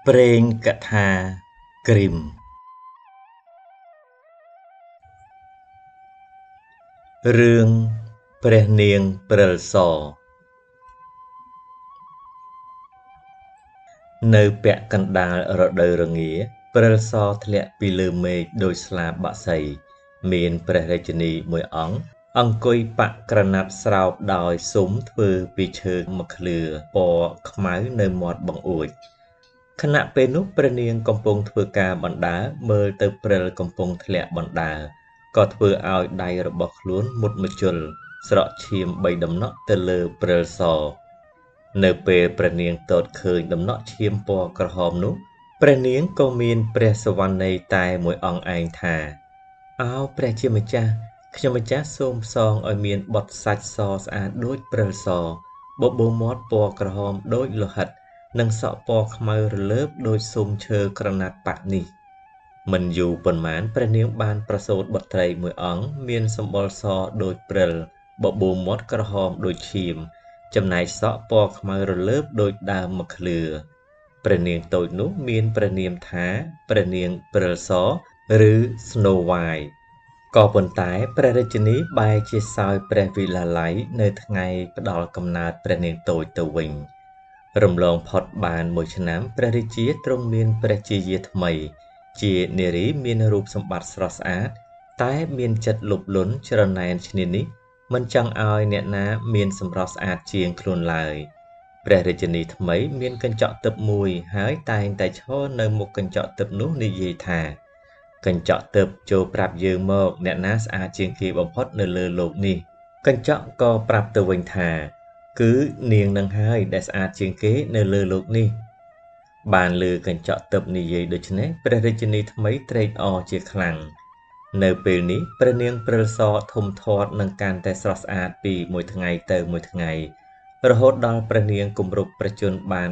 ព្រេងកថាគ្រីមរឿងព្រះនាងព្រិលសនៅពាក់កណ្ដាលរដូវរងាព្រិលសធ្លាក់ពីលើមេឃដោយស្លាបបក្សីមានព្រះរាជិនីមួយអង្គុយប៉ាក់ក្រណាត់ស្រោបដោយស៊ុំធ្វើពីឈើមឃ្លឿពណ៌ខ្មៅនៅមាត់បង្អួចខណៈពេលនោះព្រះនាងកំពុងធ្វើការបណ្ដើរមើលទៅព្រិលកំពុងធ្លាក់បណ្ដើរក៏ធ្វើឲ្យដៃរបស់ខ្លួនមុតម្ជុលស្រក់ឈាម3ដំណក់ទៅលើព្រិលសនៅពេលព្រះនាងទតឃើញដំណក់ឈាមពណ៌ក្រហមនោះព្រះនាងក៏មានព្រះសុវណ្ណីតែមួយអង្គឯងថាអោព្រះជាម្ចាស់ខ្ញុំម្ចាស់សូមផ្សងឲ្យមានបទសាច់សស្អាតដូចព្រិលសបបូរមាត់ពណ៌ក្រហមដូចលោហិតនិងសក់ពណ៌ខ្មៅរលើបដូចស៊ុមឈើក្រណាត់ប៉ាក់នេះមិនយូរប៉ុន្មានព្រះនាងបានប្រសូតបុត្រីមួយអង្គមានសម្បុរសដូចព្រិលបបូរមាត់ក្រហមដូចឈាមចំណែកសក់ពណ៌ខ្មៅរលើបដូចដើមមឃ្លឿព្រះនាងតូចនោះមានព្រះនាមថាព្រះនាងព្រិលសឬ Snow White ក៏ប៉ុន្តែព្រះរាជិនីបែរជាសោយព្រះវិលាល័យនៅថ្ងៃផ្ដល់កំណើតព្រះនាងតូចទៅវិញរំលងផុតបានមួយឆ្នាំព្រះរាជាទ្រង់មានព្រះជាយាថ្មីជានារីមានរូបសម្បត្តិស្រស់ស្អាតតែមានចិត្តលោភលន់ច្រណែនឈ្នានីសមិនចង់ឲ្យអ្នកណាមានសម្រស់ស្អាតជាងខ្លួនឡើយព្រះរាជិនីថ្មីមានកញ្ចក់ទឹកមួយហើយតែងតែឈរនៅមុខកញ្ចក់ទឹកនោះនិយាយថាកញ្ចក់ទឹកចូលប្រាប់យើងមកអ្នកណាស្អាតជាងគេបំផុតនៅលើលោកនេះកញ្ចក់ក៏ប្រាប់ទៅវិញថាគឺនាងនឹងហើយដែលស្អាតជាងគេនៅលើលោកនេះបានលើកញ្ចក់ទឹកនិយាយដូច្នេះព្រះរាជិនីថ្មីត្រេកអរជាខ្លាំងនៅពេលនេះព្រះនាងព្រិលសធំធាត់នឹងកាន់តែស្រស់ស្អាតពីមួយថ្ងៃទៅមួយថ្ងៃរហូតដល់ព្រះនាងគម្រប់ប្រជញ្ញបាន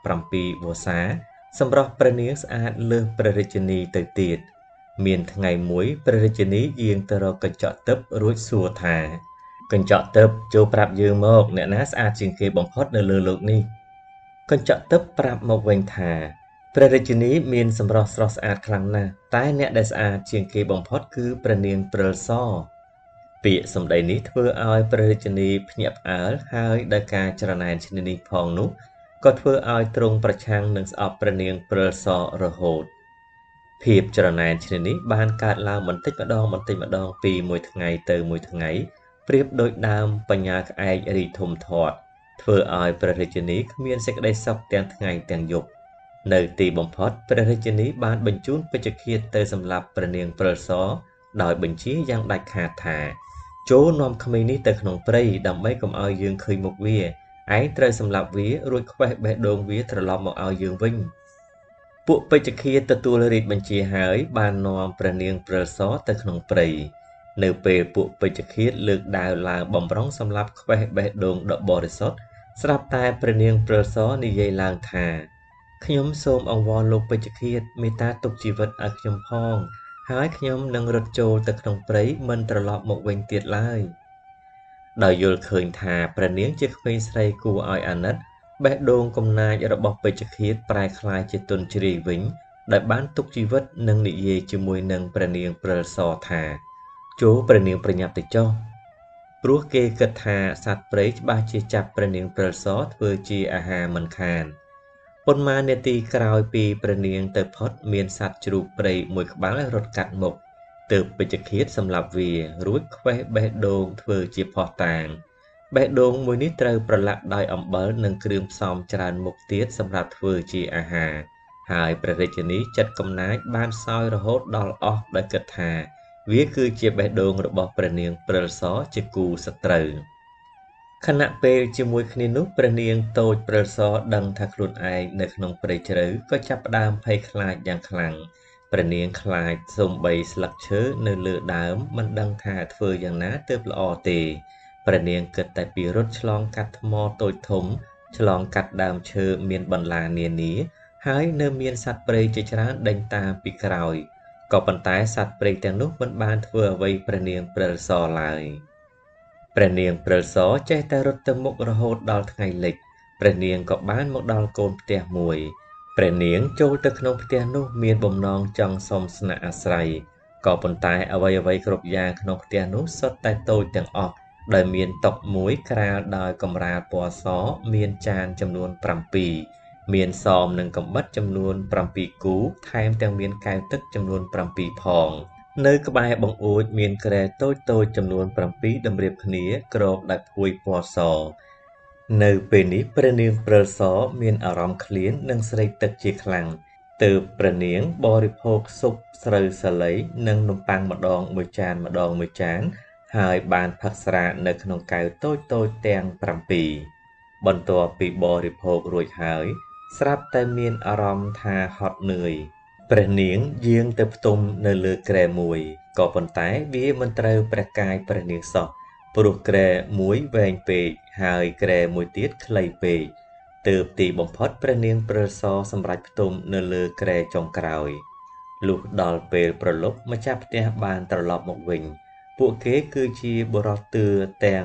17វស្សាសម្រស់ព្រះនាងស្អាតលើសព្រះរាជិនីទៅទៀតមានថ្ងៃមួយព្រះរាជិនីយាងទៅរកកញ្ចក់ទឹករួចសួរថាកញ្ចក់ទឹកចូលប្រាប់យើងមកអ្នកណាស្អាតជាងគេបំផុតនៅលើលោកនេះកញ្ចក់ទឹកប្រាប់មកវិញថាព្រះរាជិនីមានសម្រស់ស្រស់ស្អាតខ្លាំងណាស់តែអ្នកដែលស្អាតជាងគេបំផុតគឺព្រះនាងព្រិលសពាក្យសម្ដីនេះធ្វើឲ្យព្រះរាជិនីភ្ញាក់ផ្អើលហើយដោយការច្រណែនឈ្នានីសផងនោះក៏ធ្វើឲ្យទ្រង់ប្រឆាំងនឹងស្អប់ព្រះនាងព្រិលសរហូតភាពច្រណែនឈ្នានីសបានកើតឡើងបន្តិចម្ដងពីមួយថ្ងៃទៅមួយថ្ងៃប្រៀបដូចដើមបញ្ញាក្អែករីកធំធាត់ធ្វើឲ្យព្រះរាជិនីគ្មានសេចក្តីសុខទាំងថ្ងៃទាំងយប់នៅទីបំផុតព្រះរាជិនីបានបញ្ជូនពេជ្ឈឃាតទៅសម្លាប់ព្រះនាងព្រិលសដោយបញ្ជាយ៉ាងដាច់ខាតថាចូលនាំក្មេងនេះទៅក្នុងព្រៃដើម្បីកុំឲ្យយើងឃើញមុខវាឯងត្រូវសម្លាប់វារួចខ្វេះបេះដូងវាត្រឡប់មកឲ្យយើងវិញពួកពេជ្ឈឃាតទទួលរាជបញ្ជាហើយបាននាំព្រះនាងព្រិលសទៅក្នុងព្រៃនៅពេលពួកពេជ្ឈឃាតលើកដាវឡើងបំរុងសម្លាប់ខ្វេះបេះដូងដ៏បរិសុទ្ធស្រាប់តែព្រះនាងព្រិលសនិយាយឡើងថាខ្ញុំសូមអង្វរលោកពេជ្ឈឃាតមេត្តាទុកជីវិតឲ្យខ្ញុំផងហើយខ្ញុំនឹងរត់ចូលទៅក្នុងព្រៃមិនត្រឡប់មកវិញទៀតឡើយដោយយល់ឃើញថាព្រះនាងជាក្មេងស្រីគួរឲ្យអាណិតបេះដូងកំណាចរបស់ពេជ្ឈឃាតប្រែក្លាយជាទន់ជ្រាយវិញដែលបានទុកជីវិតនិងនិយាយជាមួយនឹងព្រះនាងព្រិលសថាចូលព្រះនាងប្រញាប់ទៅចុះព្រោះគេគិតថាសត្វព្រៃច្បាស់ជាចាប់ព្រះនាងព្រិលសធ្វើជាអាហារមិនខានប៉ុន្មាននាទីក្រោយពីព្រះនាងទៅផុតមានសត្វជ្រូកព្រៃមួយក្បាលរត់កាត់មុខទើបពេជ្ឈឃាតសម្លាប់វារួចខ្វេះបេះដូងធ្វើជាភស្តុតាងបេះដូងមួយនេះត្រូវប្រឡាក់ដោយអំបិលនិងគ្រឿងផ្សំច្រើនមុខទៀតសម្រាប់ធ្វើជាអាហារហើយព្រះរាជិនីចិត្តកំណាចបានសោយរហូតដល់អស់ដោយគិតថាវាគឺជាបេះដូងរបស់ព្រះនាងព្រិលសជាគូសត្រូវខណៈពេលជាមួយគ្នានោះព្រះនាងតូចព្រិលសដឹងថាខ្លួនឯងនៅក្នុងព្រៃជ្រៅក៏ចាប់ផ្ដើមភ័យខ្លាចយ៉ាងខ្លាំងព្រះនាងខ្លាចសូម្បីស្លឹកឈើនៅលើដើមមិនដឹងថាធ្វើយ៉ាងណាទើបល្អទេព្រះនាងគិតតែពីរត់ឆ្លងកាត់ថ្មតូចធំឆ្លងកាត់ដើមឈើមានបន្លានានាហើយនៅមានសត្វព្រៃជាច្រើនដេញតាមពីក្រោយក៏ប៉ុន្តែសត្វព្រៃទាំងនោះមិនបានធ្វើអ្វីព្រះនាងព្រិលសឡើយព្រះនាងព្រិលសចេះតែរត់ទៅមុខរហូតដល់ថ្ងៃលិចព្រះនាងក៏បានមកដល់កូនផ្ទះមួយព្រះនាងចូលទៅក្នុងផ្ទះនោះមានបំណងចង់សុំស្នាក់អាស្រ័យក៏ប៉ុន្តែអ្វីៗគ្រប់យ៉ាងក្នុងផ្ទះនោះសុទ្ធតែតូចទាំងអស់ដោយមានតុមួយក្រាលដោយកម្រាលពណ៌សមានចានចំនួន7មានសមនិងកាំបិតចំនួន7គូថែមទាំងមានកែវទឹកចំនួន7ផងនៅក្បែរបង្អួចមានគ្រែតូចៗចំនួន7តម្រៀបគ្នាគ្របដោយភួយពណ៌សនៅពេលនេះព្រះនាងព្រិលសមានអារម្មណ៍ឃ្លាននិងស្រេកទឹកជាខ្លាំងទើបព្រះនាងបរិភោគស៊ុបស្រូវសាលីនិងនំប៉័ងម្ដងមួយចានហើយបានផឹកស្រានៅក្នុងកែវតូចៗទាំង7បន្ទាប់ពីបរិភោគរួចហើយស្រាប់តែមានអារម្មណ៍ថាហត់នឿយព្រះនាងយាងទៅផ្ទុំនៅលើគ្រែមួយក៏ប៉ុន្តែវាមិនត្រូវព្រះកាយព្រះនាងសោះព្រោះគ្រែមួយវែងពេកហើយគ្រែមួយទៀតខ្លីពេកទើបទីបំផុតព្រះនាងព្រិលសសម្រេចផ្ទុំនៅលើគ្រែចុងក្រោយលុះដល់ពេលប្រលប់ម្ចាស់ផ្ទះបានត្រឡប់មកវិញពួកគេគឺជាបុរសទឿទាំង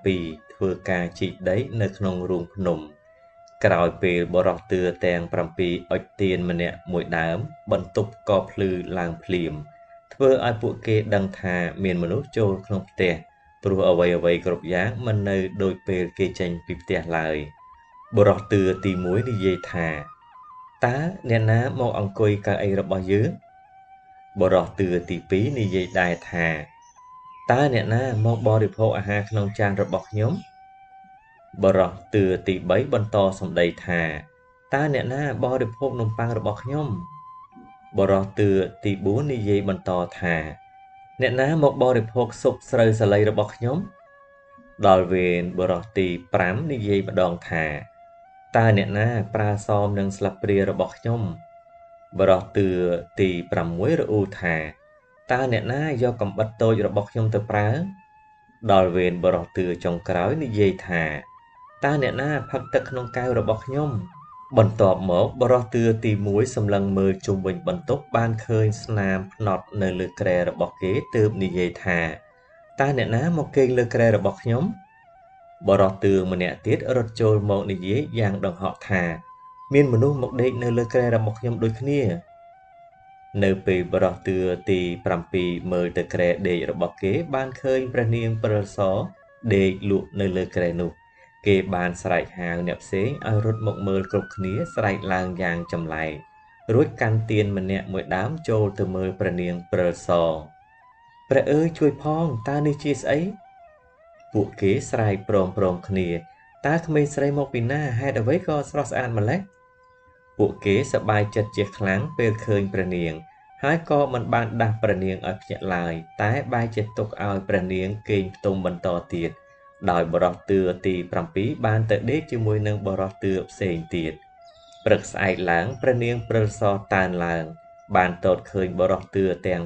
7ធ្វើការជីកដីនៅក្នុងរូងភ្នំក្រោយពេលបុរសទឿទាំង7អុជទៀនម្នាក់មួយដើមបន្ទប់ក៏ភ្លឺឡើងភ្លាមធ្វើឲ្យពួកគេដឹងថាមានមនុស្សចូលក្នុងផ្ទះព្រោះអ្វីៗគ្រប់យ៉ាងមិននៅដូចពេលគេចេញពីផ្ទះឡើយបុរសទឿទី1និយាយថាតើអ្នកណាមកអង្គុយកៅអីរបស់យើងបុរសទឿទី2និយាយដែរថាតើអ្នកណាមកបរិភោគអាហារក្នុងចានរបស់ខ្ញុំបុរសទឿទី3បន្តសម្ដីថាតើអ្នកណាបរិភោគនំប៉័ងរបស់ខ្ញុំបុរសទឿទី4និយាយបន្តថាអ្នកណាមកបរិភោគស៊ុបស្រូវសាលីរបស់ខ្ញុំដល់វេនបុរសទី5និយាយម្ដងថាតើអ្នកណាប្រើសមនឹងស្លាបព្រារបស់ខ្ញុំបុរសទឿទី6រអ៊ូថាតើអ្នកណាយកកាំបិតតូចរបស់ខ្ញុំទៅប្រើដល់វេនបុរសទឿចុងក្រោយនិយាយថាតើអ្នកណាផឹកទឹកក្នុងកែវរបស់ខ្ញុំបន្ទាប់មកបុរសទឿទី1សម្លឹងមើលជុំវិញបន្ទប់បានឃើញស្នាមផ្នត់នៅលើគ្រែរបស់គេទើបនិយាយថាតើអ្នកណាមកគេងលើគ្រែរបស់ខ្ញុំបុរសទឿម្នាក់ទៀតរត់ចូលមកនិយាយយ៉ាងដង្ហក់ថាមានមនុស្សមកដេកនៅលើគ្រែរបស់ខ្ញុំដូចគ្នានៅពេលបុរសទឿទី7មើលទៅគ្រែដេករបស់គេបានឃើញព្រះនាងព្រិលសដេកលក់នៅលើគ្រែនោះគេបានស្រែកហៅអ្នកផ្សេងឲ្យរត់មកមើលគ្រប់គ្នាស្រែកឡើងយ៉ាងចម្លែករួចកាន់ទៀនម្នាក់មួយដើមចូលទៅមើលព្រះនាងព្រិលសព្រះអើយជួយផងតើនេះជាស្អីពួកគេស្រែកព្រមគ្នាតើក្មេងស្រីមកពីណាហេតុអ្វីក៏ស្រស់ស្អាតម្ល៉េះពួកគេសប្បាយចិត្តជាខ្លាំងពេលឃើញព្រះនាងហើយក៏មិនបានដាស់ព្រះនាងឲ្យភ្ញាក់ឡើយតែបែរជាទុកឲ្យព្រះនាងគេងផ្ទុំបន្តទៀតដោយបុរសទឿទី7បានទៅដេកជាមួយនឹងបុរសទឿផ្សេងទៀតព្រឹកស្អែកឡើងព្រះនាងព្រិលសតើនឡើងបានទតឃើញបុរសទឿទាំង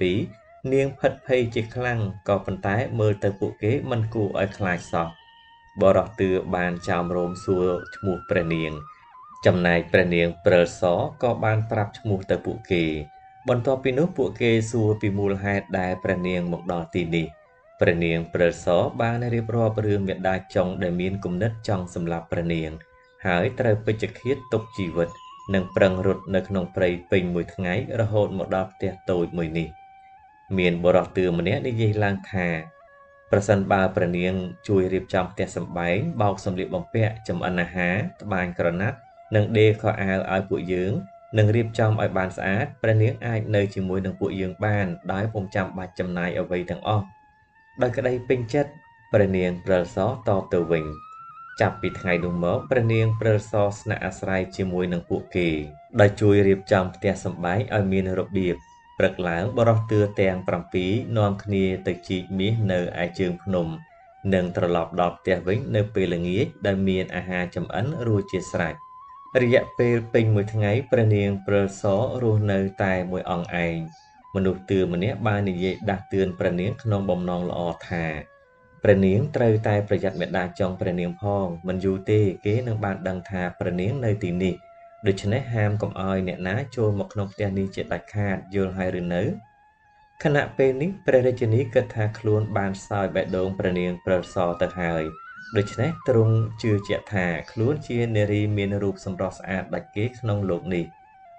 7នាងផិតភ័យជាខ្លាំងក៏ប៉ុន្តែមើលទៅពួកគេមិនគួរឲ្យខ្លាចសោះបុរសទឿបានចោមរោមសួរឈ្មោះព្រះនាងចំណែកព្រះនាងព្រិលសក៏បានប្រាប់ឈ្មោះទៅពួកគេបន្ទាប់ពីនោះពួកគេសួរពីមូលហេតុដែលព្រះនាងមកដល់ទីនេះព្រះនាងព្រិលសបានរៀបរាប់រឿងមេដាចុងដែលមានគំនិតចង់សម្លាប់ព្រះនាងហើយត្រូវពេជ្ឈឃាតទុកជីវិតនិងប្រឹងរត់នៅក្នុងព្រៃពេញមួយថ្ងៃរហូតមកដល់ផ្ទះតូចមួយនេះមានបុរសទឿម្នាក់និយាយឡើងថាប្រសិនបើព្រះនាងជួយរៀបចំផ្ទះសម្បែងបោកសម្លៀកបំពាក់ចម្អិនអាហារត្បាញក្រណាត់និងដេរខោអាវឲ្យពួកយើងនិងរៀបចំឲ្យបានស្អាតព្រះនាងអាចនៅជាមួយនឹងពួកយើងបានដោយពុំចាំបាច់ចំណាយអ្វីទាំងអស់ដោយក្តីពេញចិត្តព្រះនាងព្រិលសតបទៅវិញចាប់ពីថ្ងៃនោះមកព្រះនាងព្រិលសស្នាក់អាស្រ័យជាមួយនឹងពួកគេដោយជួយរៀបចំផ្ទះសម្បែងឲ្យមានរបៀបព្រឹកឡើងបុរសទឿទាំង7នាំគ្នាទៅជីកមាសនៅឯជើងភ្នំនិងត្រឡប់ដល់ផ្ទះវិញនៅពេលល្ងាចដែលមានអាហារចម្អិនរួចជាស្រេចរយៈពេលពេញមួយថ្ងៃព្រះនាងព្រិលសរស់នៅតែមួយអង្គឯងមនុស្សទឿម្នាក់បាននិយាយដាស់តឿនព្រះនាងក្នុងបំណងល្អថាព្រះនាងត្រូវតែប្រយ័ត្នមេដាចុងព្រះនាងផងមិនយូរទេគេនឹងបានដឹងថាព្រះនាងនៅទីនេះដូច្នេះហាមកុំឲ្យអ្នកណាចូលមកក្នុងផ្ទះនេះជាដាច់ខាតយល់ហើយឬនៅខណៈពេលនេះព្រះរាជិនីគិតថាខ្លួនបានសោយបេះដូងព្រះនាងព្រិលសទៅហើយដូច្នេះទ្រង់ជឿជាក់ថាខ្លួនជានារីមានរូបសម្រស់ស្អាតដាច់គេក្នុងលោកនេះ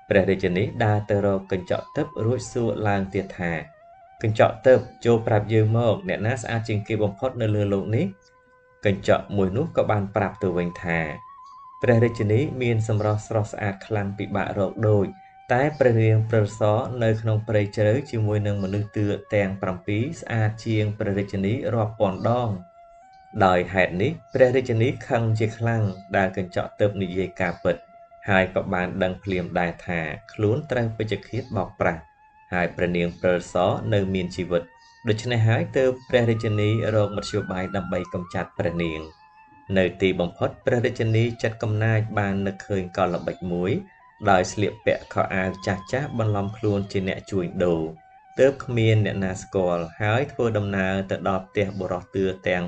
ព្រះរាជានេះដើរទៅរកកញ្ចក់ទឹករួចសួរឡើងទៀតថាកញ្ចក់ទឹកចូលប្រាប់យើងមកអ្នកណាស្អាតជាងគេបំផុតនៅលើโลกនេះកញ្ចក់មួយនោះក៏បានប្រាប់ទៅវិញថាព្រះរាជានេះមានសម្រស់ស្រស់ស្អាតខ្លាំងពិបាករកដូចតែព្រះរាមព្រិលសនៅក្នុងព្រៃជ្រៅជាមួយនឹងមនុស្សទឿទាំង7ស្អាតជាងព្រះរាជានេះរាប់ពាន់ដងដោយហេតុនេះព្រះរាជានេះខឹងជាខ្លាំងដែលកញ្ចក់ទើបនិយាយការពិតហើយក៏បានដឹងភ្លាមដែរថាខ្លួនត្រូវពេជ្ឈឃាតបោកប្រាស់ហើយព្រះនាងព្រិលសនៅមានជីវិតដូច្នេះហើយទើបព្រះរាជានីរកមធ្យោបាយដើម្បីកម្ចាត់ព្រះនាងនៅទីបំផុតព្រះរាជានីចាត់កំណាចបាននឹកឃើញកលល្បិចមួយដោយស្លៀកពាក់ខោអាវចាស់ៗបន្លំខ្លួនជាអ្នកជួញដូរទើបគ្មានអ្នកណាស្គាល់ហើយធ្វើដំណើរទៅដល់ផ្ទះបុរសទឿទាំង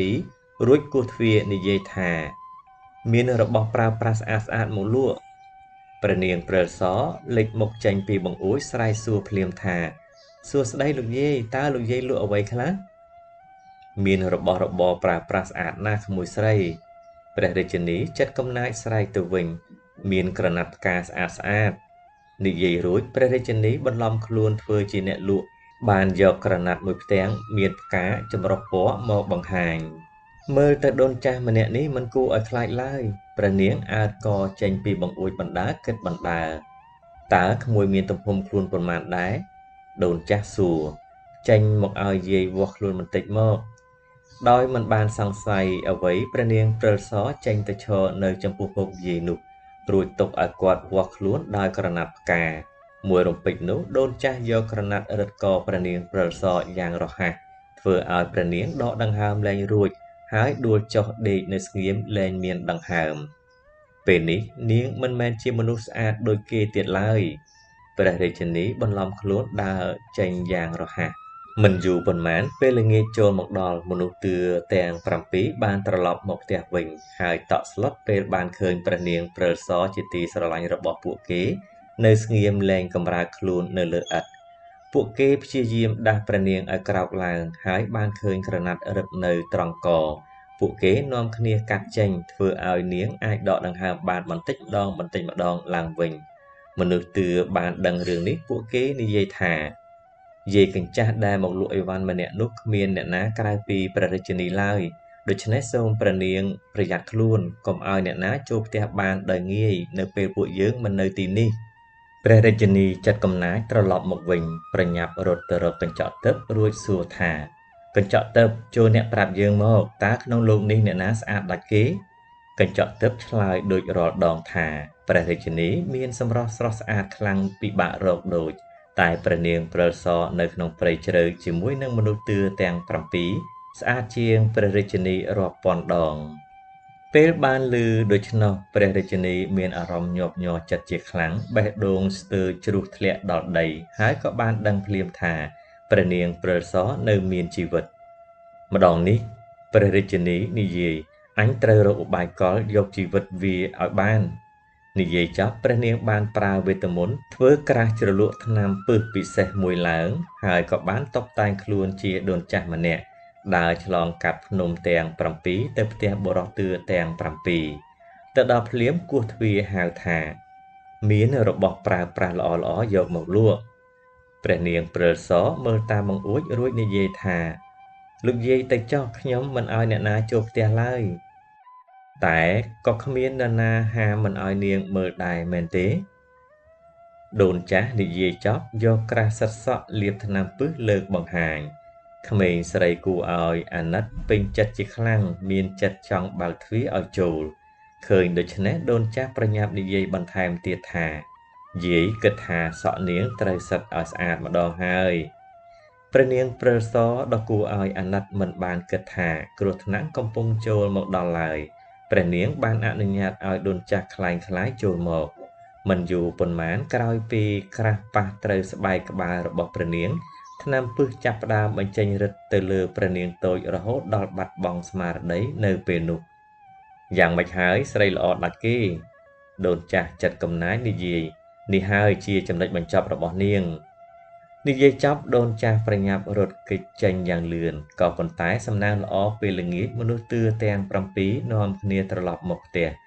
7រួចគោះទ្វារនិយាយថាមានរបស់ប្រើប្រាស់ស្អាតៗមកលក់ព្រះនាងព្រិលសលេចមុខចេញពីបង្អួចស្រែកសួរភ្លាមថាសួស្ដីលោកយាយតើលោកយាយលក់អ្វីខ្លះមានរបស់របរប្រើប្រាស់ស្អាតណាស់ក្មួយស្រីព្រះរាជានីចាត់កំណាចស្រែកទៅវិញមានក្រណាត់ផ្កាស្អាតនិយាយរួចព្រះរាជានីបន្លំខ្លួនធ្វើជាអ្នកលក់បានយកក្រណាត់មួយផ្ទាំងមានផ្កាចម្រុះពណ៌មកបង្ហាញមើលទៅដូនចាស់ម្នាក់នេះមិនគួរឲ្យខ្លាចឡើយព្រះនាងអើតកចេញពីបង្អួចបណ្ដើរគិតបណ្ដើរតើក្មួយមានទំហំខ្លួនប៉ុន្មានដែរដូនចាស់សួរចេញមកឲ្យយាយវាស់ខ្លួនបន្តិចមកដោយមិនបានសង្ស័យអ្វីព្រះនាងព្រិលសចេញទៅឈរនៅចំពោះពុកយាយនោះរួចទុកឲ្យគាត់វាស់ខ្លួនដោយក្រណាត់ផ្កាមួយរំពេចនោះដូនចាស់យកក្រណាត់រឹតកព្រះនាងព្រិលសយ៉ាងរហ័សធ្វើឲ្យព្រះនាងដកដង្ហើមលែងរួចហើយដួលចុះដេកនៅស្ងៀមលែងមានដង្ហើមពេលនេះនាងមិនមែនជាមនុស្សស្អាតដូចគេទៀតឡើយព្រះរាជានីបន្លំខ្លួនដើរចេញយ៉ាងរហ័សមិនយូរប៉ុន្មានពេលល្ងាចចូលមកដល់មនុស្សទឿទាំង7បានត្រឡប់មកផ្ទះវិញហើយតក់ស្លុតពេលបានឃើញព្រះនាងព្រិលសជាទីស្រឡាញ់របស់ពួកគេនៅស្ងៀមលែងកំរើកខ្លួននៅលើឥដ្ឋពួកគេព្យាយាមដាស់ព្រះនាងឲ្យក្រោកឡើងហើយបានឃើញក្រណាត់រឹតនៅត្រង់កពួកគេនាំគ្នាកាត់ចេញធ្វើឲ្យនាងអាចដកដង្ហើមបានបន្តិចម្ដងឡើងវិញមនុស្សទឿបានដឹងរឿងនេះពួកគេនិយាយថាយាយកញ្ចាស់ដែលមកលក់អីវ៉ាន់ម្នាក់នោះគ្មានអ្នកណាក្រៅពីព្រះរាជានីឡើយដូច្នេះសូមព្រះនាងប្រយ័ត្នខ្លួនកុំឲ្យអ្នកណាចូលផ្ទះបានដោយងាយនៅពេលពួកយើងមិននៅទីនេះព្រះរាជានីចាត់កំណាចត្រឡប់មកវិញប្រញាប់រត់ទៅរកកញ្ចក់ទឹករួចសួរថាកញ្ចក់ទឹកចូលអ្នកប្រាប់យើងមកតើក្នុងโลกនេះអ្នកណាស្អាតដាច់គេកញ្ចក់ទឹកឆ្លើយដូចរាល់ដងថាព្រះរាជានីមានសម្រស់ស្រស់ស្អាតខ្លាំងពិបាករកដូចតែព្រះនាងព្រិលសនៅក្នុងព្រៃជ្រៅជាមួយនឹងមនុស្សទឿទាំង7ស្អាតជាងព្រះរាជានីរាប់ពាន់ដងពេលបានឮដូច្នោះព្រះរាជានីមានអារម្មណ៍ញាប់ញ័រចិត្តជាខ្លាំងបេះដូងស្ទើរជ្រុះធ្លាក់ដល់ដីហើយក៏បានដឹងភ្លាមថាព្រះនាងព្រិលសនៅមានជីវិតម្ដងនេះព្រះរាជានីនិយាយអញត្រូវរកឧបាយកលយកជីវិតវាឲ្យបាននិយាយចប់ព្រះនាងបានប្រើវេទមន្តធ្វើក្រាស់ជ្រលក់ថ្នាំពឹសពិសេសមួយឡើងហើយក៏បានតុបតែងខ្លួនជាដូនចាស់ម្នាក់ដើរឆ្លងកាត់ភ្នំទាំង7ទៅផ្ទះបុរសទឿទាំង7ទៅដល់ភ្លាមគោះទ្វារហៅថាមានរបស់ប្រើប្រាស់ល្អៗយកមកលក់ព្រះនាងព្រិលសមើលតាមបង្អួចរួចនិយាយថាលោកយាយទៅចុះខ្ញុំមិនឲ្យអ្នកណាចូលផ្ទះឡើយតែក៏គ្មាននរណាហាមមិនឲ្យនាងមើលដែរមែនទេដូនចាស់និយាយចប់យកក្រាស់សិតសក់លាបថ្នាំពឹសលើកបង្ហាញក្មេងស្រីគួរឲ្យអាណិតពេញចិត្តជាខ្លាំងមានចិត្តចង់បើកទ្វារឲ្យចូលឃើញដូច្នេះដូនចាស់ប្រញាប់និយាយបន្ថែមទៀតថាយាយគិតថាសក់នាងត្រូវសិតឲ្យស្អាតម្ដងហើយព្រះនាងព្រិលសដ៏គួរឲ្យអាណិតមិនបានគិតថាគ្រោះថ្នាក់កំពុងចូលមកដល់ឡើយព្រះនាងបានអនុញ្ញាតឲ្យដូនចាស់คล้ายចូលមកមិនយូរប៉ុន្មានក្រោយពីក្រាស់ប៉ះត្រូវស្បែកក្បាលរបស់ព្រះនាងថ្នាំពឹសចាប់ផ្ដើមបញ្ចេញឫទ្ធិទៅលើព្រះនាងតូចរហូតដល់បាត់បង់ស្មារតីនៅពេលនោះយ៉ាងម៉េចហើយស្រីល្អដាច់គេដូនចាស់ចាត់កំណាចនិយាយនេះហើយជាចំណុចបញ្ចប់របស់នាងនិយាយចប់ដូនចាស់ប្រញាប់រត់គេចចេញយ៉ាងលឿនក៏ប៉ុន្តែសំណាងល្អពេលល្ងាចមនុស្សទឿទាំង7នាំគ្នាត្រឡប់មកផ្ទះ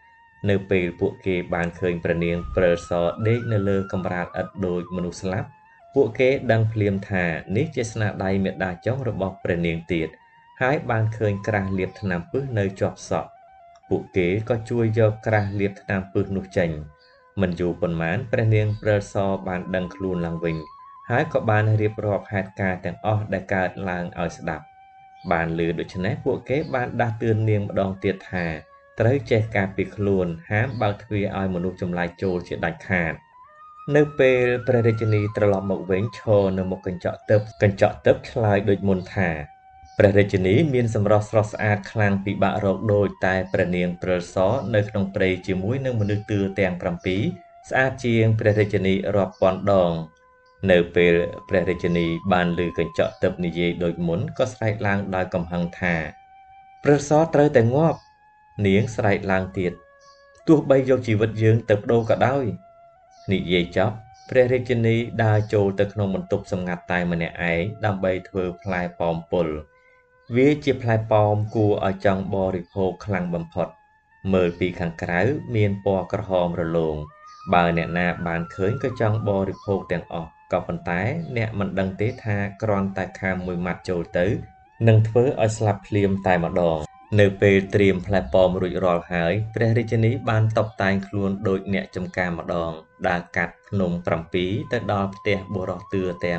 នៅពេលពួកគេបានឃើញព្រះនាងព្រិលសដេកនៅលើកម្រាលឥដ្ឋដូចមនុស្សស្លាប់ពួកគេដឹងភ្លាមថានេះជាស្នាដៃមេដាចុងរបស់ព្រះនាងទៀតហើយបានឃើញក្រាស់លាបថ្នាំពឹសនៅជាប់សក់ពួកគេក៏ជួយយកក្រាស់លាបថ្នាំពឹសនោះចេញមិនយូរប៉ុន្មានព្រះនាងព្រិលសបានដឹងខ្លួនឡើងវិញហើយក៏បានរៀបរាប់ហេតុការណ៍ទាំងអស់ដែលកើតឡើងឲ្យស្ដាប់បានឮដូច្នេះពួកគេបានដាស់តឿននាងម្ដងទៀតថាត្រូវចេះការពារខ្លួនហាមបើកទ្វារឲ្យមនុស្សចម្លែកចូលជាដាច់ខាតនៅពេលព្រះរាជិនីត្រឡប់មកវិញឈរនៅមុខកញ្ចក់ទិបឆ្លើយដូចមុនថាព្រះរាជិនីមានសម្រស់ស្រស់ស្អាតខ្លាំងពិបាករកដូចតែព្រះនាងព្រិលសនៅក្នុងព្រៃជាមួយនឹងមនុស្សទឿទាំង7ស្អាតជាងព្រះរាជិនីរាប់ពាន់ដងនៅពេលព្រះរាជិនីបានឮកញ្ចក់ទិបនិយាយដូចមុនក៏ស្រែកឡើងដោយកំហឹងថាព្រិលសត្រូវតែងាប់នាងស្រែកឡើងទៀតទោះបីយកជីវិតយើងទៅប្តូរក៏ដោយនិយាយចប់ព្រះរាជិនីដើរចូលទៅក្នុងបន្ទប់សម្ងាត់តែម្នាក់ឯងដើម្បីធ្វើផ្លែប៉ោមពុលវាជាផ្លែប៉ោមគួរឲ្យចង់បរិភោគខ្លាំងបំផុតមើលពីខាងក្រៅមានពណ៌ក្រហមរលោងបើអ្នកណាបានឃើញក៏ចង់បរិភោគទាំងអស់ក៏ប៉ុន្តែអ្នកមិនដឹងទេថាគ្រាន់តែខាំមួយម៉ាត់ចូលទៅនឹងធ្វើឲ្យស្លាប់ភ្លាមតែម្ដងនៅពេលត្រៀមផ្លែប៉ោមរួចរាល់ហើយព្រះរាជិនីបានតុបតែងខ្លួនដូចអ្នកចំការម្ដងដើរកាត់ភ្នំ7ទៅដល់ផ្ទះបុរសទឿទាំង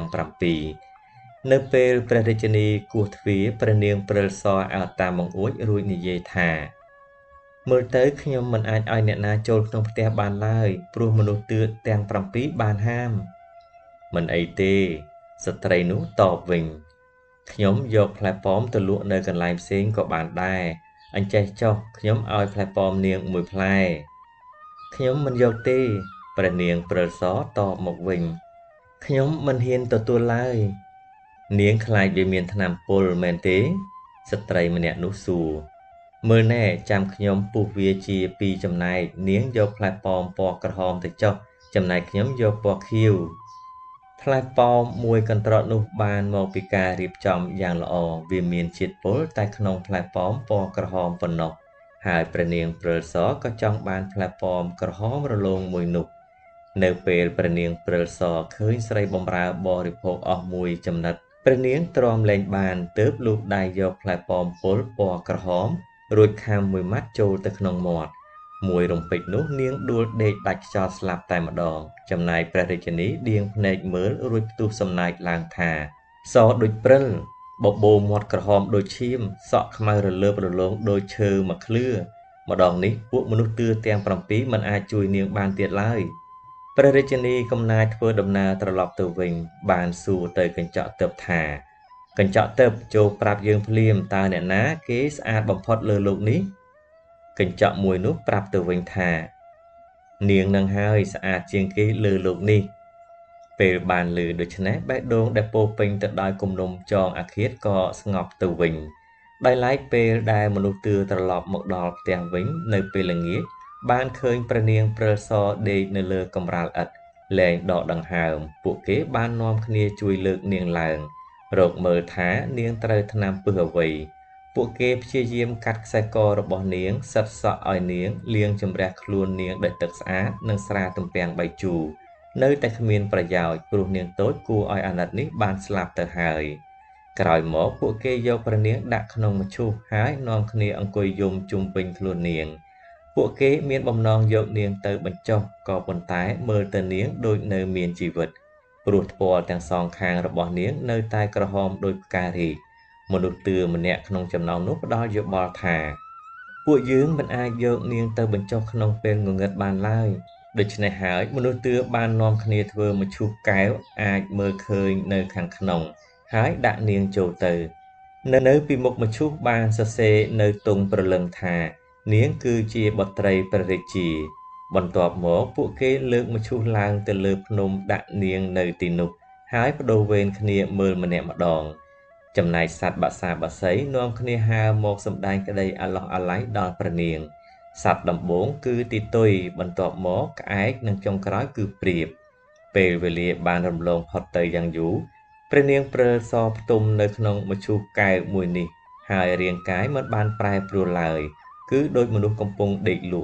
7នៅពេលព្រះរាជិនីគោះទ្វារព្រះនាងព្រិលសអោនតាមបង្អួចរួចនិយាយថាមើលទៅខ្ញុំមិនអាចឲ្យអ្នកណាចូលក្នុងផ្ទះបានឡើយព្រោះមនុស្សទឿទាំង7បានហាមមិនអីទេស្ត្រីនោះតបវិញខ្ញុំយកផ្លែប៉ោមទៅលក់នៅកន្លែងផ្សេងក៏បានដែរអញ្ចេះចុះខ្ញុំឲ្យផ្លែប៉ោមនាងមួយផ្លែខ្ញុំមិនយកទេព្រះនាងព្រិលសតបមកវិញខ្ញុំមិនហ៊ានទទួលឡើយនាងខ្លាចវាមានថ្នាំពុលមែនទេស្ត្រីម្នាក់នោះសួរមើលណែចាំខ្ញុំពុះវាជា2ចំណែកនាងយកផ្លែប៉ោមពណ៌ក្រហមទៅចុះចំណែកខ្ញុំយកពណ៌ខៀវផ្លែប៉ោមមួយកន្ត្រកនោះបានមកពីការរៀបចំយ៉ាងល្អវាមានជាតិពុលតែក្នុងផ្លែប៉ោមពណ៌ក្រហមប៉ុណ្ណោះហើយព្រះនាងព្រិលសក៏ចង់បានផ្លែប៉ោមក្រហមរលោងមួយនោះនៅពេលព្រះនាងព្រិលសឃើញស្រីបម្រើបរិភោគអស់មួយចំណិតព្រះនាងទ្រាំលែងបានទើបលូកដៃយកផ្លែប៉ោមពុលពណ៌ក្រហមរួចខាំមួយម៉ាត់ចូលទៅក្នុងមាត់មួយរំពេចនោះនាងដួលដេកដាច់ខ្យល់ស្លាប់តែម្ដងចំណែកព្រះរាជិនីដៀងភ្នែកមើលរួចផ្ទុះសំណាចឡើងថាសដូចព្រិលបបោមាត់ក្រហមដូចឈាមសក់ខ្មៅរលើបរលោងដូចឈើមួយឃ្លឿម្ដងនេះពួកមនុស្សទឿទាំង7មិនអាចជួយនាងបានទៀតឡើយព្រះរាជិនីកំណាចធ្វើដំណើរត្រឡប់ទៅវិញបានសួរទៅកញ្ចក់ទិបថាកញ្ចក់ទិបចូលប្រាប់យើងភ្លាមតើអ្នកណាគេស្អាតបំផុតលើโลกនេះកញ្ចក់មួយនោះប្រាប់ទៅវិញថានាងនឹងហើយស្អាតជាងគេលើโลกនេះពេលបានឮដូច្នេះបេះដូងដែលពោពេញទៅដោយគំនុំចងអាឃាតក៏ស្ងប់ទៅវិញដោយឡែកពេលដែលមនុស្សទឿត្រឡប់មកដល់ផ្ទះវិញនៅពេលល្ងាចបានឃើញព្រះនាងព្រិលសដេកនៅលើកម្រាលឥដ្ឋលែងដកដង្ហើមពួកគេបាននាំគ្នាជួយលើកនាងឡើងរកមើលថានាងត្រូវថ្នាំពឹសអ្វីពួកគេព្យាយាមកាត់ខ្សែករបស់នាងសិតសក់ឲ្យនាងលាងជំរះខ្លួននាងដោយទឹកស្អាតនិងស្រាទំពាំងបាយជូរនៅតែគ្មានប្រយោជន៍ព្រោះនាងតូចគួរឲ្យអាណិតនេះបានស្លាប់ទៅហើយក្រោយមកពួកគេយកព្រះនាងដាក់ក្នុងមឈូសហើយនាំគ្នាអង្គុយយំជុំវិញខ្លួននាងពួកគេមានបំណងយកនាងទៅបញ្ចុះក៏ប៉ុន្តែមើលទៅនាងដូចនៅមានជីវិតព្រោះថ្ពាល់ទាំងសងខាងរបស់នាងនៅតែក្រហមដូចផ្ការីកមនុស្សទឿម្នាក់ក្នុងចំណោមនោះផ្ដល់យោបល់ថាពួកយើងមិនអាចយកនាងទៅបញ្ចុះក្នុងពេលងងឹតបានឡើយដូច្នេះហើយមនុស្សទឿបាននាំគ្នាធ្វើមឈូសកែវអាចមើលឃើញនៅខាងក្នុងហើយដាក់នាងចូលទៅនៅពីមុខមឈូសបានសរសេរនៅទង់ព្រលឹងថានាងគឺជាបុត្រីព្រះរាជាបន្ទាប់មកពួកគេលើកមឈូសឡើងទៅលើភ្នំដាក់នាងនៅទីនោះហើយបដូរវេនគ្នាមើលម្នាក់ម្ដងចំណែកសត្វបក្សាបក្សីនាំគ្នាហើរមកសម្ដែងក្តីអាឡោះអាល័យដល់ព្រះនាងសត្វដំបូងគឺទីទុយបន្ទាប់មកក្អែកនិងចុងក្រោយគឺព្រាបពេលវេលាបានរំលងផុតទៅយ៉ាងយូរព្រះនាងព្រិលសផ្ទុំនៅក្នុងមឈូសកែវមួយនេះហើយរាងកាយមិនបានប្រែប្រួលឡើយគឺដូចមនុស្សកំពុងដេកលក់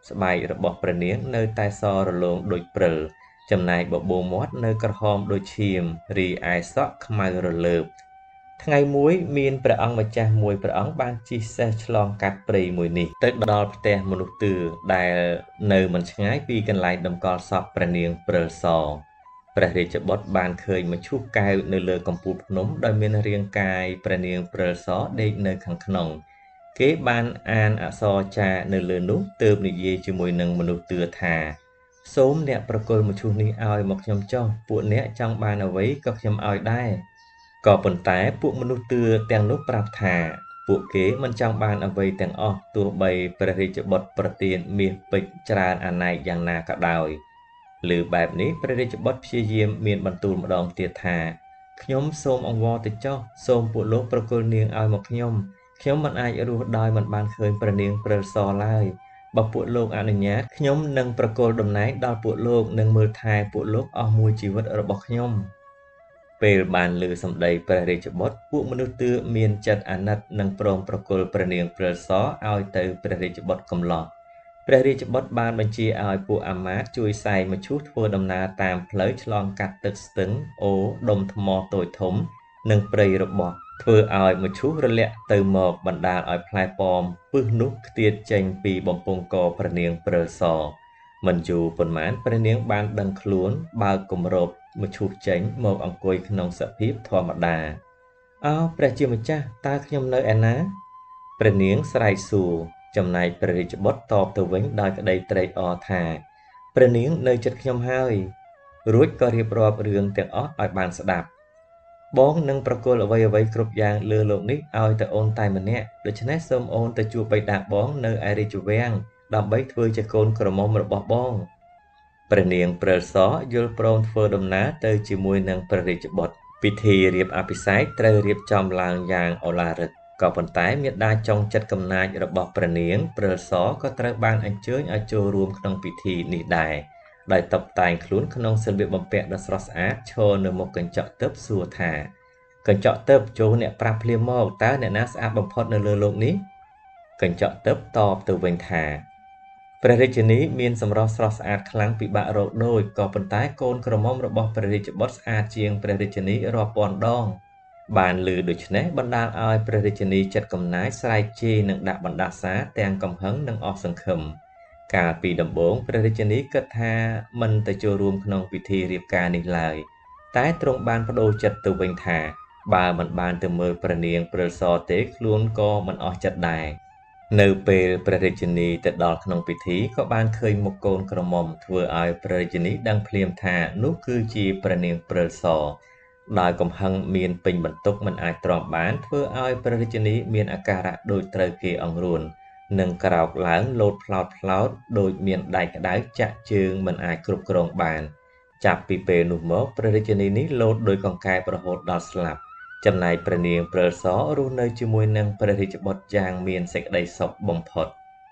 ស្បែករបស់ព្រះនាងនៅតែសរលោងដូចព្រិលចំណែកបបូរមាត់នៅក្រហមដូចឈាមរីឯសក់ខ្មៅរលើបថ្ងៃមួយមានព្រះអង្គម្ចាស់មួយព្រះអង្គបានជិះសេះឆ្លងកាត់ព្រៃមួយនេះទៅដល់ផ្ទះមនុស្សទឿដែលនៅមិនឆ្ងាយពីកន្លែងតម្កល់សពព្រះនាងព្រិលសព្រះរាជបុត្របានឃើញមឈូសកែវនៅលើកំពូលភ្នំដោយមានរាងកាយព្រះនាងព្រិលសដេកនៅខាងក្នុងគេបានអានអក្សរចារនៅលើនោះទើបនិយាយជាមួយនឹងមនុស្សទឿថាសូមអ្នកប្រគល់មឈូសនេះឲ្យមកខ្ញុំចុះពួកអ្នកចង់បានអ្វីក៏ខ្ញុំឲ្យដែរក៏ប៉ុន្តែពួកមនុស្សទឿទាំងនោះប្រាប់ថាពួកគេមិនចង់បានអ្វីទាំងអស់ទោះបីព្រះរាជបុត្រប្រទានមាសពេជ្រច្រើនអាណែកយ៉ាងណាក៏ដោយឮបែបនេះព្រះរាជបុត្រព្យាយាមមានបន្ទូលម្ដងទៀតថាខ្ញុំសូមអង្វរទៅចុះសូមពួកលោកប្រគល់នាងឲ្យមកខ្ញុំមិនអាចរស់ដោយមិនបានឃើញព្រះនាងព្រិលសឡើយបើពួកលោកអនុញ្ញាតខ្ញុំនឹងប្រគល់តំណែងដល់ពួកលោកនិងមើលថែពួកលោកអស់មួយជីវិតរបស់ខ្ញុំពេលបានឮសម្ដីព្រះរាជបុត្រពួកមនុស្សទឿមានចិត្តអាណិតនិងព្រមប្រគល់ព្រះនាងព្រិលសឲ្យទៅព្រះរាជបុត្រកំឡោះព្រះរាជបុត្របានបញ្ជាឲ្យពួកអាមាត្យជួយសែងមឈូសធ្វើដំណើរតាមផ្លូវឆ្លងកាត់ទឹកស្ទឹងអូរដុំថ្មតូចធំនិងព្រៃរបោះធ្វើឲ្យមឈូសរលាក់ទៅមកបណ្ដាលឲ្យផ្លែប៉ោមពឹសនោះខ្ទាតចេញពីបំពង់កព្រះនាងព្រិលសមិនយូរប៉ុន្មានព្រះនាងបានដឹងខ្លួនបើកគម្របមឈូសចេញមកអង្គុយក្នុងសភាពធម្មតាអោព្រះជាម្ចាស់តើខ្ញុំនៅឯណាព្រះនាងស្រែកសួរចំណែកព្រះរាជបុត្រតបទៅវិញដោយក្តីត្រេកអរថាព្រះនាងនៅជិតខ្ញុំហើយរួចក៏រៀបរាប់រឿងទាំងអស់ឲ្យបានស្ដាប់បងនឹងប្រគល់អ្វីៗគ្រប់យ៉ាងលើលោកនេះឲ្យតែអូនតែម្នាក់ដូច្នេះសូមអូនទៅជួបបិតាបងនៅឯរាជវាំងដើម្បីធ្វើជាកូនក្រមុំរបស់បងព្រះនាងព្រិលសយល់ព្រមធ្វើដំណើរទៅជាមួយនឹងព្រះរាជបុត្រពិធីរៀបអភិសេកត្រូវរៀបចំឡើងយ៉ាងឱឡារិកក៏ប៉ុន្តែមាតាចុងចិត្តកំណាចរបស់ព្រះនាងព្រិលសក៏ត្រូវបានអញ្ជើញឲ្យចូលរួមក្នុងពិធីនេះដែរដោយតុបតែងខ្លួនក្នុងសម្លៀកបំពាក់ដ៏ស្រស់ស្អាតឈរនៅមុខកញ្ចក់ទិព្វសួរថាកញ្ចក់ទិព្វចូលអ្នកប្រាប់ភ្លាមមកតើអ្នកណាស្អាតបំផុតនៅលើโลกនេះកញ្ចក់ទិព្វតបទៅវិញថាព្រះរាជិនីមានសម្រស់ស្រស់ស្អាតខ្លាំងពិបាករកដូចក៏ប៉ុន្តែកូនក្រមុំរបស់ព្រះរាជបុត្រស្អាតជាងព្រះរាជិនីរាប់ពាន់ដងបានឮដូច្នេះបណ្ដាលឲ្យព្រះរាជិនីចិត្តកំណាចស្រែកជេរនិងដាក់បណ្ដាសាទាំងកំហឹងនិងអស់សង្ឃឹមកាលពីដំបូងព្រះរាជិនីគិតថាមិនទៅចូលរួមក្នុងពិធីរៀបការនេះឡើយតែទ្រង់បានប្តូរចិត្តទៅវិញថាបើមិនបានទៅមើលព្រះនាងព្រិលសទេខ្លួនក៏មិនអស់ចិត្តដែរនៅពេលព្រះរាជិនីទៅដល់ក្នុងពិធីក៏បានឃើញមុខកូនក្រមុំធ្វើឲ្យព្រះរាជិនីដឹងភ្លាមថានោះគឺជាព្រះនាងព្រិលសដោយកំហឹងមានពេញបន្ទុកមិនអាចទ្រាំបានធ្វើឲ្យព្រះរាជិនីមានអាការៈដូចត្រូវគេអង្រួននិងក្រោកឡើងលោតផ្លោតដូចមានដៃក្តៅចាក់ជើងមិនអាចគ្រប់គ្រងបានចាប់ពីពេលនោះមកព្រះរាជិនីនេះលោតដោយកង្កែបរហូតដល់ស្លាប់ចំណែកព្រះនាងព្រិលសរស់នៅជាមួយនឹងព្រះរាជបុត្រយ៉ាងមានសេចក្តីសុខបំផុត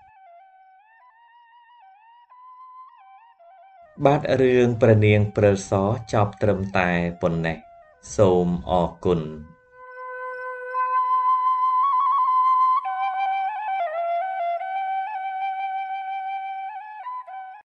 បាទរឿងព្រះនាងព្រិលសចប់ត្រឹមតែប៉ុណ្ណេះសូមអរគុណ